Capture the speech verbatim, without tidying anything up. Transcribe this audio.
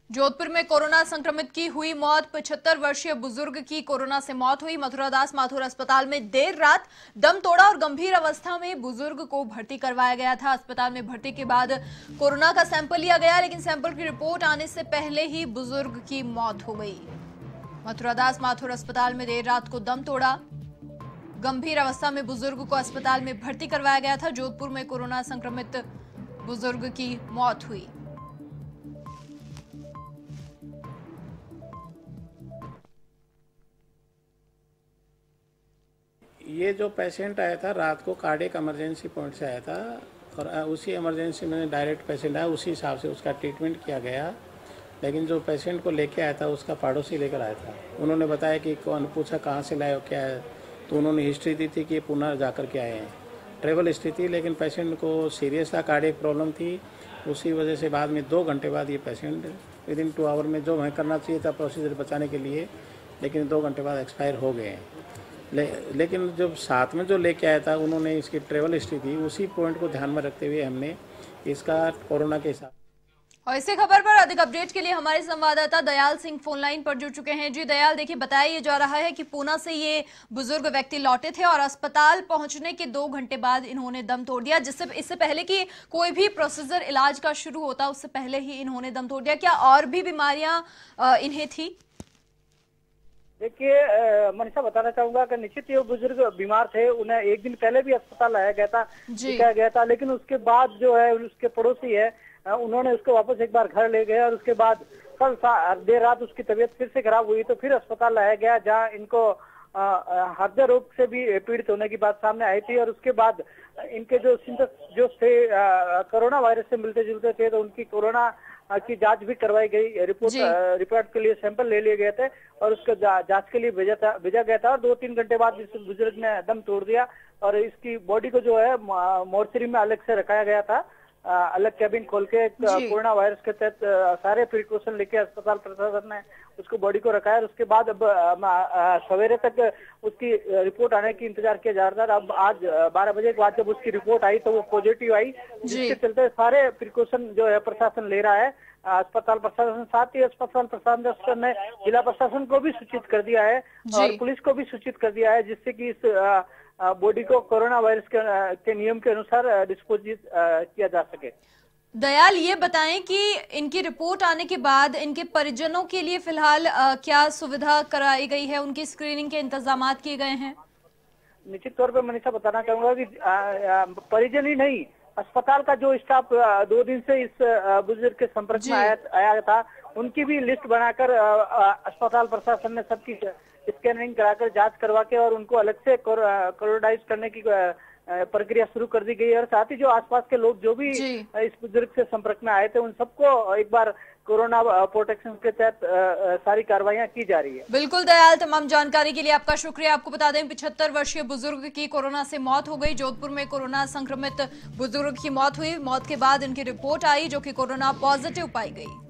जोधपुर में कोरोना संक्रमित की हुई मौत। पचहत्तर वर्षीय बुजुर्ग की कोरोना से मौत हुई। मथुरादास माथुर अस्पताल में देर रात दम तोड़ा और गंभीर अवस्था में बुजुर्ग को भर्ती करवाया गया था। अस्पताल में भर्ती के बाद कोरोना का सैंपल लिया गया, लेकिन सैंपल की रिपोर्ट आने से पहले ही बुजुर्ग की मौत हो गई। मथुरादास माथुर अस्पताल में देर रात को दम तोड़ा। गंभीर अवस्था में बुजुर्ग को अस्पताल में भर्ती करवाया गया था। जोधपुर में कोरोना संक्रमित बुजुर्ग की मौत हुई। ये जो पेशेंट आया था रात को कार्डियक इमरजेंसी पॉइंट से आया था और उसी इमरजेंसी में डायरेक्ट पेशेंट आया, उसी हिसाब से उसका ट्रीटमेंट किया गया। लेकिन जो पेशेंट को लेके आया था उसका पड़ोसी लेकर आया था। उन्होंने बताया कि कौन पूछा कहाँ से लाए हो क्या है, तो उन्होंने हिस्ट्री दी थी कि पुणे जाकर के आए हैं, ट्रेवल हिस्ट्री थी। लेकिन पेशेंट को सीरियस था, कार्डियक प्रॉब्लम थी। उसी वजह से बाद में दो घंटे बाद ये patient within two hour में जो हमें करना चाहिए था प्रोसीजर बचाने के लिए, लेकिन दो घंटे बाद एक्सपायर हो गए हैं। ले, लेकिन जब साथ में जो लेके आया था उन्होंने इसकी ट्रेवल हिस्ट्री थी, उसी पॉइंट को ध्यान में रखते हुए हमने इसका कोरोना के हिसाब। और इसी खबर पर अधिक अपडेट के लिए हमारे संवाददाता दयाल सिंह फोन लाइन पर जुड़ चुके हैं। जी दयाल, देखिए बताया जा रहा है कि पूना से ये बुजुर्ग व्यक्ति लौटे थे और अस्पताल पहुंचने के दो घंटे बाद इन्होंने दम तोड़ दिया। जिससे इससे पहले कि कोई भी प्रोसीजर इलाज का शुरू होता उससे पहले ही इन्होंने दम तोड़ दिया। क्या और भी बीमारियां इन्हें थी? देखिए मनीषा, बताना चाहूंगा कि निश्चित ये बुजुर्ग बीमार थे। उन्हें एक दिन पहले भी अस्पताल लाया गया था, दिखाया गया था, लेकिन उसके बाद जो है उसके पड़ोसी है उन्होंने उसको वापस एक बार घर ले गए और उसके बाद कल देर रात उसकी तबीयत फिर से खराब हुई तो फिर अस्पताल लाया गया, जहाँ इनको हृदय रोग से भी पीड़ित होने की बात सामने आई थी। और उसके बाद इनके जो सिम्टम्स जो थे कोरोना वायरस से मिलते जुलते थे, तो उनकी कोरोना की जांच भी करवाई गई। रिपोर्ट रिपोर्ट के लिए सैंपल ले लिए गए थे और उसको जा, जांच के लिए भेजा था भेजा गया था। और दो तीन घंटे बाद इस बुजुर्ग ने दम तोड़ दिया और इसकी बॉडी को जो है मोर्चरी में अलग से रखाया गया था, अलग कैबिन खोल के। कोरोना वायरस के तहत सारे प्रिकॉशन लेके अस्पताल प्रशासन ने उसको बॉडी को रखा है। उसके बाद अब सवेरे तक उसकी रिपोर्ट आने की इंतजार किया जा रहा था। अब आज बारह बजे के बाद जब उसकी रिपोर्ट आई तो वो पॉजिटिव आई, जिसके चलते सारे प्रिकॉशन जो है प्रशासन ले रहा है। अस्पताल प्रशासन, साथ ही अस्पताल प्रशासन ने जिला प्रशासन को भी सूचित कर दिया है और पुलिस को भी सूचित कर दिया है, जिससे कि इस बॉडी को कोरोना वायरस के, के नियम के अनुसार डिस्पोजिट किया जा सके। दयाल, ये बताएं कि इनकी रिपोर्ट आने के बाद इनके परिजनों के लिए फिलहाल क्या सुविधा कराई गई है, उनकी स्क्रीनिंग के इंतजाम किए गए हैं? निश्चित तौर पर मनीषा बताना चाहूंगा कि परिजन ही नहीं, अस्पताल का जो स्टाफ दो दिन से इस बुजुर्ग के संपर्क में आया, आया था, उनकी भी लिस्ट बनाकर अस्पताल प्रशासन ने सबकी स्कैनिंग कराकर जांच करवा के और उनको अलग से कोरोनाइज करने की प्रक्रिया शुरू कर दी गई है। और साथ ही जो आसपास के लोग जो भी इस बुजुर्ग से संपर्क में आए थे उन सबको एक बार कोरोना प्रोटेक्शन के तहत सारी कार्रवाइयां की जा रही है। बिल्कुल दयाल, तमाम जानकारी के लिए आपका शुक्रिया। आपको बता दें पचहत्तर वर्षीय बुजुर्ग की कोरोना से मौत हो गई। जोधपुर में कोरोना संक्रमित बुजुर्ग की मौत हुई। मौत के बाद इनकी रिपोर्ट आई जो कि कोरोना पॉजिटिव पाई गई।